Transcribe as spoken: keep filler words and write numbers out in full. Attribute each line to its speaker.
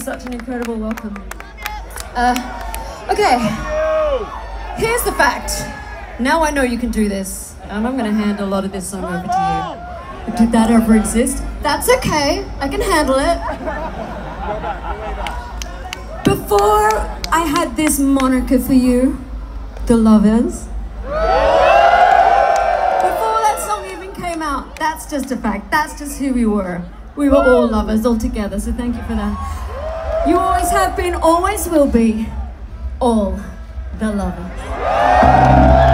Speaker 1: such an incredible welcome. Uh, okay, here's the fact. Now I know you can do this, and I'm going to hand a lot of this song over to you. Did that ever exist? That's okay, I can handle it. Before I had this moniker for you, The Lovers, before that song even came out, that's just a fact, that's just who we were. We were all lovers, all together, so thank you for that. You always have been, always will be, all the lovers.